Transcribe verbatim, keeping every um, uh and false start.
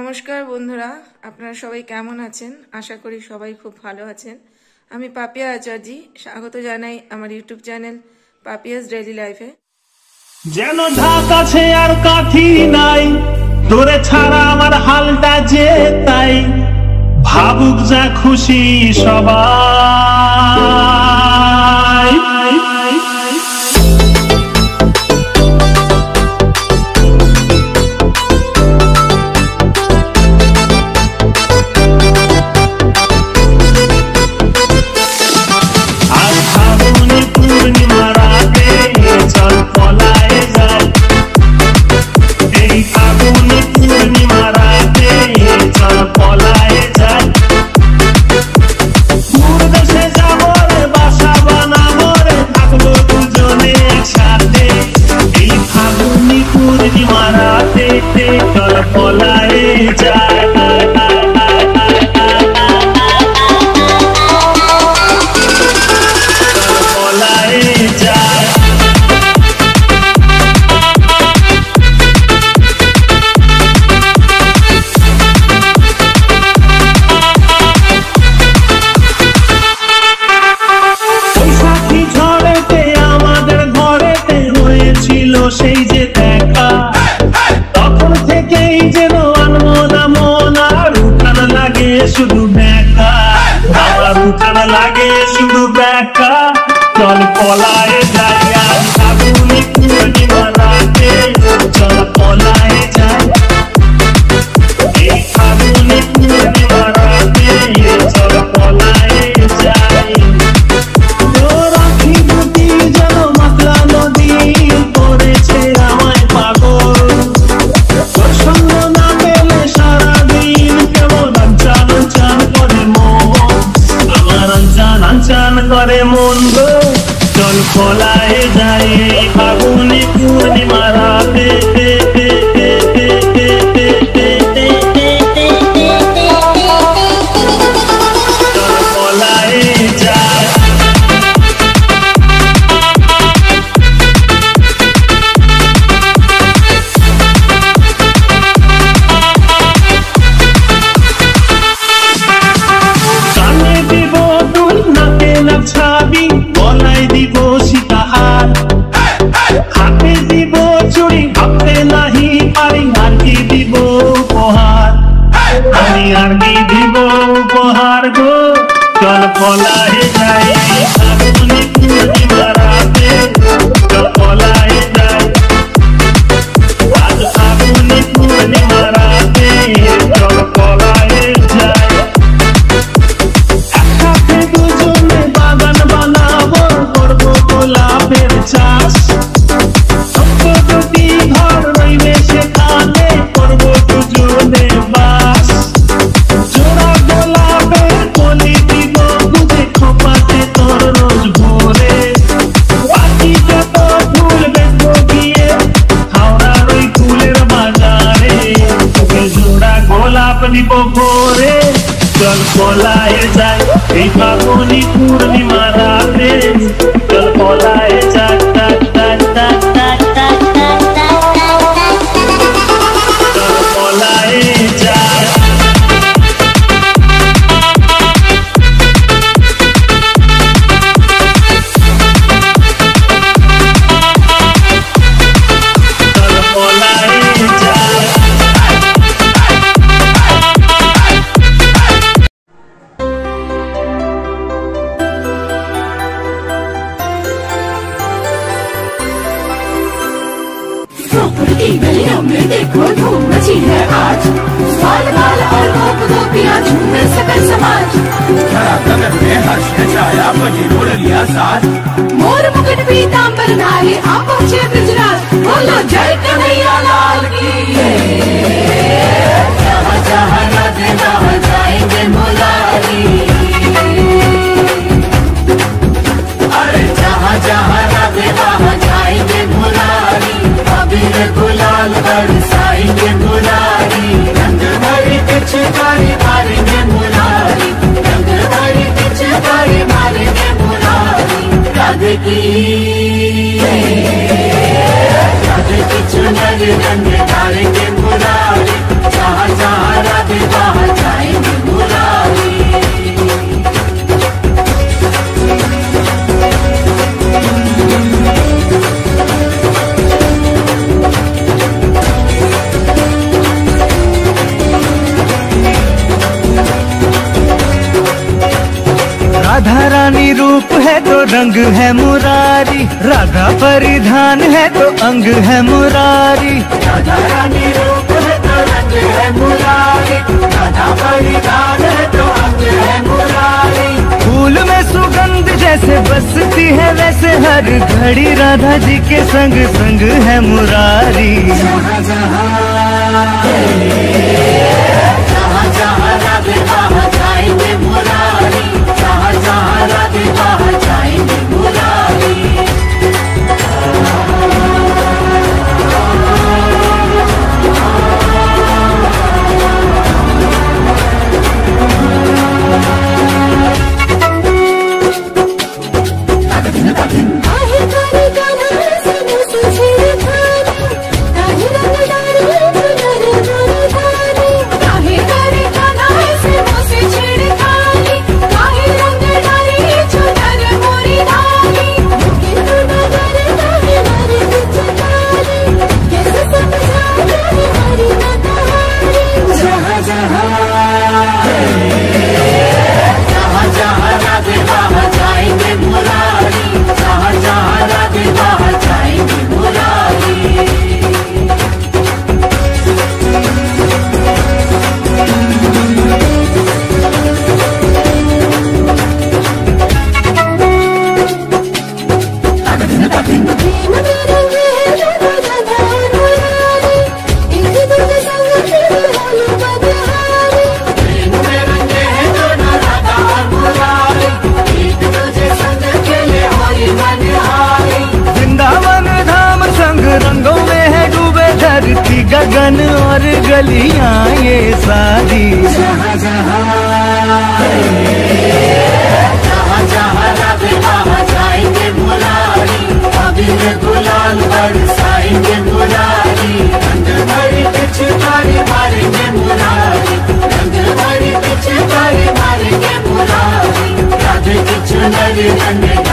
নমস্কার বন্ধুরা, আপনারা সবাই কেমন আছেন? আশা করি সবাই খুব ভালো আছেন। আমি পাপিয়া আচার্যি, স্বাগত জানাই আমার ইউটিউব চ্যানেল পাপিয়াস ডেইলি লাইফে। যেন ঢাক আছে আর কাঠি নাই, তোরে ছাড়া আমার হালটা যে তাই, ভাবুক যা খুশি সবাই। সেই যে দেখা তখন থেকেই যেন আনমনা মন, আর উঠান লাগে শুধু ব্যাকা, আমার উঠান লাগে শুধু ব্যাকা। চল পলায়ে যাই আজ ফাগুনি পূর্ণিমা রাতে, চল পলায়ে যাই এই ফাগুনি পূর্ণিমা রাতে, চল পলায়ে যাই। করে মন গো, চল পলায়ে যাই এই ফাগুনি পূর্ণিমা রাতে, চল পলায়ে যাই। কানে দিব দুল, নাকে নাচাবি, গলায় দিব সীতাহার, হাতে দিব চুড়ি, ভাবতে নাহি পারি আর কি দিব উপহার, আমি আর কি দিব উপহার গো। চল পলায়ে যাই ফাগুনি পূর্ণিমা রাতে, চল পলায়ে যাই আজ ফাগুনি পূর্ণিমা রাতে, চল পলায়ে যাই। একসাথে দুজনে বাগান বানাবো, করবো গোলাপের চাষ, ছোট্ট দুটি ঘর রইবে সেখানে, করবো দুজনে বাস। জোড়া গোলাপের কলি দিব খুঁজে, খোপাতে তোর রোজ ভোরে, বাকি যত ফুল বেচবো গিয়ে হাওড়ার ওই ফুলের বাজারে, তোকে জোড়া গোলাপ দিব ভোরে। চল পলায়ে যাই এই ফাগুনি পূর্ণিমা রাতে, চল পলায়ে যাই, চল পলায়ে যাই। চল পলায়ে যাই। प्रॉपर्टी गलियों में देखो धूम मची है आज, साल बाल और गोपियां झूमे सकल समाज, गगन में हर्ष छाया बजी उड़ लिया साथ, मोर मुकुट पीतांबर नारी आप पहुंचे ब्रजराज, बोलो जय कन्हैया लाल की। जहाँ जहाँ राधे वहाँ जाएंगे मुरारी, अरे जहाँ जहाँ राधे वहाँ जाएंगे मुरारी, अबीर गुलाल बरसाएंगे मुरारी, रंग भरी पिचकारी मारेंगे मुरारी, रंग भरी पिचकारी मारेंगे मुरारी। राधे की राधे की चुनरी रंग डालेंगे मुरारी, रूप है तो रंग है मुरारी, राधा परिधान है तो अंग है मुरारी। राधा रानी रूप है तो रंग है मुरारी, राधा परिधान है तो अंग है मुरारी। फूल में सुगंध जैसे बसती है वैसे हर घड़ी राधा जी के संग संग है मुरारी। जहाँ जहाँ जहाँ जहाँ राधे वहाँ जाएंगे मुरारी, जहाँ जहाँ राधे वहाँ जाएंगे मुरारी। गगन और गलियां ये सारी। जहाँ जहाँ जहाँ जहाँ राधे वहाँ जाएंगे मुरारी, अबीर गुलाल बरसाएंगे मुरारी। रंग भरी पिचकारी मारेंगे मुरारी, रंग भरी पिचकारी मारेंगे मुरारी। राधे की चुनरी रंग